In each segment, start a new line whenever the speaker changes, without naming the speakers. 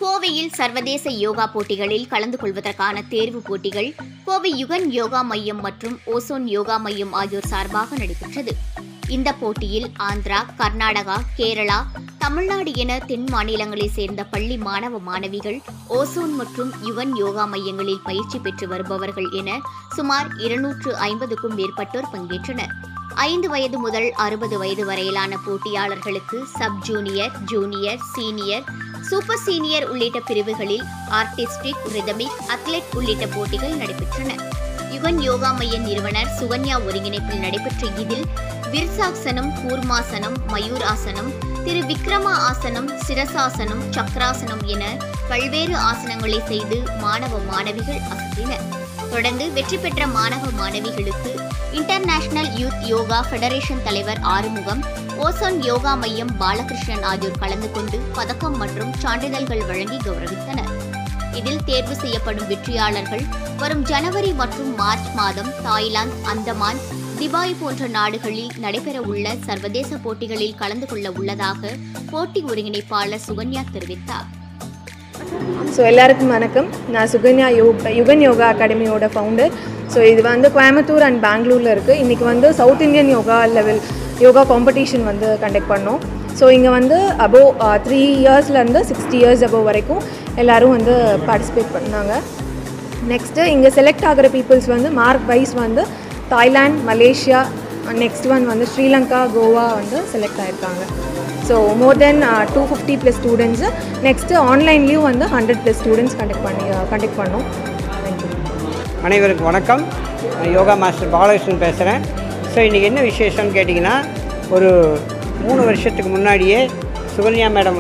கோவையில் சர்வதேச யோகா போட்டிகளில் கலந்து கொள்வதற்கான தேர்வுப் போட்டிகள் கோவை யுகன் யோகா மையம் மற்றும் ஓசோன் யோகா மையம் ஆகியோர் சார்பாக நடைபெற்றது. இந்த போட்டியில் ஆந்திரா, கர்நாடகா, கேரளா, தமிழ்நாடு என தென் மாநிலங்களைச் சேர்ந்த பள்ளி மாணவ மாணவிகள் ஓசோன் மற்றும் யுகன் யோகா மையங்களில் பயிற்சி பெற்று வருபவர்கள் என சுமார் 250க்கும் மேற்பட்டோர் பங்கேற்றனர். 5 வயது முதல் 60 வயது வரையிலான போட்டியாளர்களுக்கு sub junior, junior, senior, super senior உள்ளிட்ட பிரிவுகளில் ஆர்டிஸ்டிக், ரிதமிக், அத்லெட் உள்ளிட்ட போட்டிகள் நடைபெற்றன. யுகன் யோகா மைய நிறுவனர் சுகன்யா ஒருங்கிணைப்பில் நடைபெற்ற இதில் விர்சாசனம், கூர்மாசனம், மயூராசனம், திரு விக்ரமா ஆசனம், சிரசாசனம், சக்கராசனம் என பல்வேறு ஆசனங்களை செய்து மாணவ மாணவிகள் அசத்தினர். தொடர்ந்து வெற்றி பெற்ற மாணவ மாணவிகளுக்கு இன்டர்நேஷனல் யூத் யோகா ஃபெடரேஷன் தலைவர் ஆறுமுகம், ஓசோன் யோகா மையம் பாலகிருஷ்ணன் ஆகியோர் கலந்து கொண்டு பதக்கம் மற்றும் சான்றிதழ்கள் வழங்கி கௌரவித்தனர். இதில் தேர்வு செய்யப்படும் வெற்றியாளர்கள் வரும் ஜனவரி மற்றும் மார்ச் மாதம் தாய்லாந்து, அந்தமான், துபாய் போன்ற நாடுகளில் நடைபெறவுள்ள சர்வதேச போட்டிகளில் கலந்து கொள்ள உள்ளதாக போட்டி ஒருங்கிணைப்பாளர் சுகன்யா தெரிவித்தார்.
எல்லாருக்கும் வணக்கம். நான் சுகன்யா யுகன் யோகா அகாடமியோட ஃபவுண்டர். இது கோயம்புத்தூர் அண்ட் பெங்களூரில் இருக்குது. இன்றைக்கி south Indian yoga competition conduct பண்ணோம். இங்கே அபோவ் 3 இயர்ஸ்லேருந்து 60 இயர்ஸ் அபோவ் வரைக்கும் எல்லோரும் பார்ட்டிசிபேட் பண்ணாங்க. நெக்ஸ்ட்டு இங்கே செலக்ட் ஆகிற peoples mark wise Thailand, Malaysia, next Sri Lanka, Goa select ஆகிருக்காங்க. More than 250+ students. நெக்ஸ்ட்டு ஆன்லைன்லேயும் 100+ ஸ்டூடெண்ட்ஸ் கண்டக்ட் பண்ணோம். தேங்க்யூ.
அனைவருக்கும் வணக்கம். யோகா மாஸ்டர் பாலகிருஷ்ணன் பேசுகிறேன். இன்றைக்கி என்ன விசேஷம்னு கேட்டிங்கன்னா, ஒரு 3 வருஷத்துக்கு முன்னாடியே Sukanya madam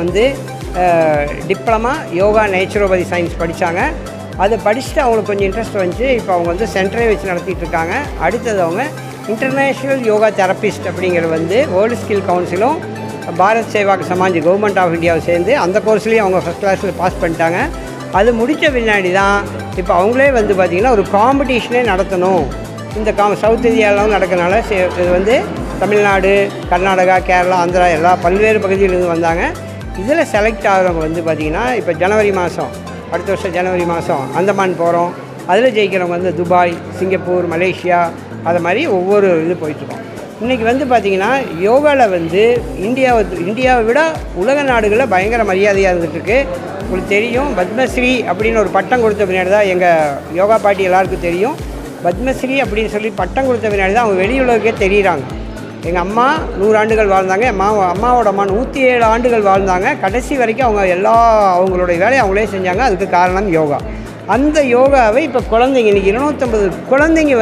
diploma yoga naturopathy science படித்தாங்க. அதை படிச்சுட்டு அவங்களுக்கு கொஞ்சம் இன்ட்ரெஸ்ட் வந்துச்சு. இப்போ அவங்க சென்டரே வச்சு நடத்திட்டு இருக்காங்க. அடுத்தது அவங்க இன்டர்நேஷ்னல் யோகா தெரபிஸ்ட் அப்படிங்கிற வேர்ல்டு ஸ்கில் கவுன்சிலும் பாரத் சேவா சமாஜ் கவர்மெண்ட் ஆஃப் இந்தியாவை சேர்ந்து அந்த கோர்ஸ்லேயும் அவங்க ஃபஸ்ட் கிளாஸில் பாஸ் பண்ணிட்டாங்க. அது முடித்த பின்னாடி தான் இப்போ அவங்களே பார்த்திங்கன்னா ஒரு காம்படிஷனே நடத்தணும். இந்த சவுத் இந்தியாவிலும் நடக்கிறனால இது தமிழ்நாடு, கர்நாடகா, கேரளா, ஆந்திரா எல்லா பல்வேறு பகுதியிலிருந்து வந்தாங்க. இதில் செலக்ட் ஆகிறவங்க பார்த்திங்கன்னா இப்போ ஜனவரி மாதம், அடுத்த வருஷம் ஜனவரி மாதம் அந்தமான் போகிறோம். அதில் ஜெயிக்கிறவங்க துபாய், சிங்கப்பூர், மலேசியா, அது மாதிரி ஒவ்வொரு இது போயிட்டுருக்கோம். இன்றைக்கி பார்த்திங்கன்னா யோகாவில் இந்தியாவை விட உலக நாடுகளில் பயங்கர மரியாதையாக இருந்துகிட்ருக்கு. உங்களுக்கு தெரியும், பத்மஸ்ரீ அப்படின்னு ஒரு பட்டம் கொடுத்த பின்னாடி தான் எங்கள் யோகா பாட்டி எல்லாருக்கும் தெரியும். பத்மஸ்ரீ அப்படின்னு சொல்லி பட்டம் கொடுத்த பின்னாடி தான் அவங்க வெளியுலகே தெரியுறாங்க. எங்கள் அம்மா 100 ஆண்டுகள் வாழ்ந்தாங்க. அம்மாவோட அம்மா 107 ஆண்டுகள் வாழ்ந்தாங்க. கடைசி வரைக்கும் அவங்க அவங்களுடைய வேலையை அவங்களே செஞ்சாங்க. அதுக்கு காரணம் யோகா. அந்த யோகாவை இப்போ குழந்தைங்க இன்றைக்கி 250 குழந்தைங்க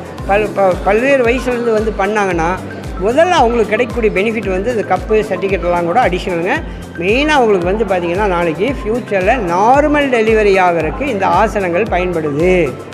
பல்வேறு வயசுலேருந்து பண்ணாங்கன்னா முதல்ல அவங்களுக்கு கிடைக்கக்கூடிய பெனிஃபிட் இந்த கப்பு, சர்டிஃபிகேட்லாம் கூட அடிஷனலுங்க. மெயினாக அவங்களுக்கு பார்த்திங்கன்னா நாளைக்கு ஃப்யூச்சரில் நார்மல் டெலிவரி ஆகிறதுக்கு இந்த ஆசனங்கள் பயன்படுது.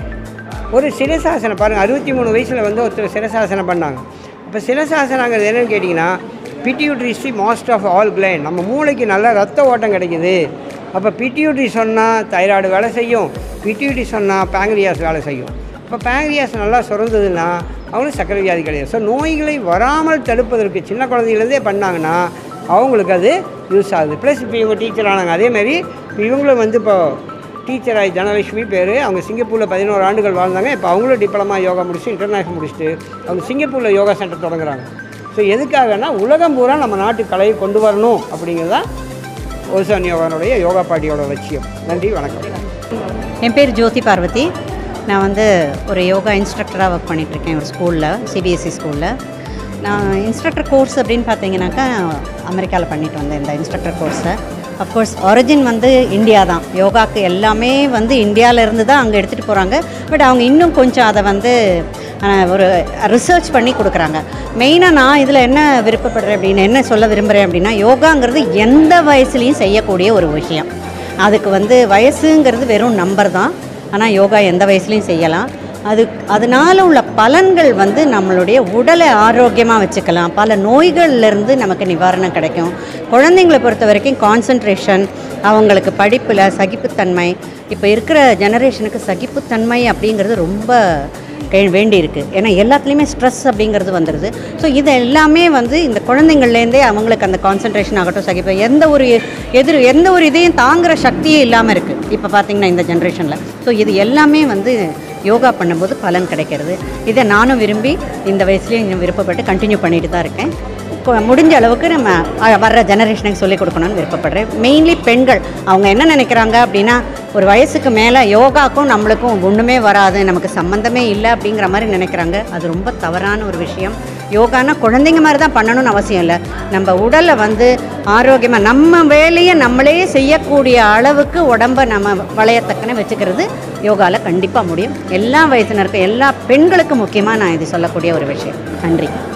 ஒரு சிரசாசனம் பாருங்கள், 63 வயசில் ஒருத்தர் சிரசாசனம் பண்ணாங்க. இப்போ சிரசாசனங்கிறது என்னென்னு கேட்டிங்கன்னா, pituitary master of all gland. நம்ம மூளைக்கு நல்ல ரத்த ஓட்டம் கிடைக்குது. அப்போ பிட்யூட்ரி சொன்னால் தைராய்டு வேலை செய்யும், பிட்யூட்ரி சொன்னால் பேங்க்ரியாஸ் வேலை செய்யும். இப்போ பேங்க்ரியாஸ் நல்லா சுரந்ததுன்னா அவங்களுக்கு சர்க்கரை வியாதி கிடையாது. நோய்களை வராமல் தடுப்பதற்கு சின்ன குழந்தையிலேருந்தே பண்ணாங்கன்னா அவங்களுக்கு அது யூஸ் ஆகுது. ப்ளஸ் இப்போ இவங்க டீச்சர் ஆனாங்க. அதேமாதிரி இவங்களும் இப்போ டீச்சர் ஆகி தனலட்சுமி பேர், அவங்க சிங்கப்பூரில் 11 ஆண்டுகள் வாழ்ந்தாங்க. இப்போ அவங்களும் டிப்ளமா யோகா முடிச்சுட்டு இன்டர்நேஷ்னல் முடிச்சுட்டு அவங்க சிங்கப்பூரில் யோகா சென்டர் தொடங்குறாங்க. எதுக்காகனா உலகம் பூரா நம்ம நாட்டு கலையை கொண்டு வரணும் அப்படிங்கிறதான் ஓசோன் யோகானுடைய யோகா பாட்டியோட லட்சியம். நன்றி, வணக்கம்.
என் பேர் ஜோதி பார்வதி. நான் ஒரு யோகா இன்ஸ்ட்ரக்டராக ஒர்க் பண்ணிகிட்ருக்கேன் ஒரு ஸ்கூலில், சிபிஎஸ்சி ஸ்கூலில். நான் இன்ஸ்ட்ரக்டர் கோர்ஸ் அப்படின்னு பார்த்தீங்கன்னாக்கா அமெரிக்காவில் பண்ணிட்டு வந்தேன் இந்த இன்ஸ்ட்ரக்டர் கோர்ஸை. அஃப்கோர்ஸ் ஆரிஜின் இந்தியா தான். யோகாவுக்கு எல்லாமே இந்தியாவிலேருந்து தான் அங்கே எடுத்துகிட்டு போகிறாங்க. பட் அவங்க இன்னும் கொஞ்சம் அதை ஒரு ரிசர்ச் பண்ணி கொடுக்குறாங்க. மெயினாக நான் இதில் என்ன விருப்பப்படுறேன் அப்படின்னு என்ன சொல்ல விரும்புகிறேன் அப்படின்னா, யோகாங்கிறது எந்த வயசுலேயும் செய்யக்கூடிய ஒரு விஷயம். அதுக்கு வயசுங்கிறது வெறும் நம்பர் தான். ஆனால் யோகா எந்த வயசுலையும் செய்யலாம். அதனால் உள்ள பலன்கள் நம்மளுடைய உடலை ஆரோக்கியமாக வச்சுக்கலாம். பல நோய்கள்லேருந்து நமக்கு நிவாரணம் கிடைக்கும். குழந்தைங்களை பொறுத்த வரைக்கும் கான்சன்ட்ரேஷன், அவங்களுக்கு படிப்பில் சகிப்புத்தன்மை, இப்போ இருக்கிற ஜெனரேஷனுக்கு சகிப்புத்தன்மை அப்படிங்கிறது ரொம்ப வேண்டியிருக்கு. ஏன்னா எல்லாத்துலேயுமே ஸ்ட்ரெஸ் அப்படிங்கிறது வந்துடுது. ஸோ இது எல்லாமே வந்து இந்த குழந்தைங்கள்லேருந்தே அவங்களுக்கு அந்த கான்சன்ட்ரேஷன் ஆகட்டும், சகிப்பு எந்த ஒரு இதையும் தாங்குகிற சக்தியே இல்லாமல் இருக்குது இப்போ பார்த்திங்கன்னா இந்த ஜென்ரேஷனில். ஸோ இது எல்லாமே வந்து யோகா பண்ணும்போது பலன் கிடைக்கிறது. இதை நானும் விரும்பி இந்த வயசுலேயும் இன்னும் விருப்பப்பட்டு கண்டினியூ பண்ணிட்டு தான் இருக்கேன். முடிஞ்ச அளவுக்கு நம்ம வர்ற ஜெனரேஷனுக்கு சொல்லிக் கொடுக்கணும்னு விருப்பப்படுறேன். மெயின்லி பெண்கள் அவங்க என்ன நினைக்கிறாங்க அப்படின்னா, ஒரு வயசுக்கு மேலே யோகாக்கும் நம்மளுக்கும் ஒன்றுமே வராது, நமக்கு சம்மந்தமே இல்லை அப்படிங்கிற மாதிரி நினைக்கிறாங்க. அது ரொம்ப தவறான ஒரு விஷயம். யோகானா குழந்தைங்க மாதிரி தான் பண்ணணும்னு அவசியம் இல்லை. நம்ம உடலை வந்து ஆரோக்கியமாக நம்ம வேலையை நம்மளே செய்யக்கூடிய அளவுக்கு உடம்பை நம்ம வளையத்தக்கன வச்சுக்கிறது யோகாவில் கண்டிப்பாக முடியும். எல்லா வயசினருக்கும், எல்லா பெண்களுக்கும் முக்கியமாக நான் இது சொல்லக்கூடிய ஒரு விஷயம். நன்றி.